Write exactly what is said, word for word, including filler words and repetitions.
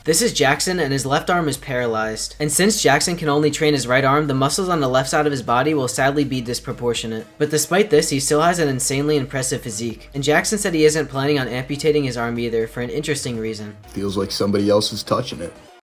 This is Jackson, and his left arm is paralyzed. And since Jackson can only train his right arm, the muscles on the left side of his body will sadly be disproportionate. But despite this, he still has an insanely impressive physique. And Jackson said he isn't planning on amputating his arm either, for an interesting reason. Feels like somebody else is touching it.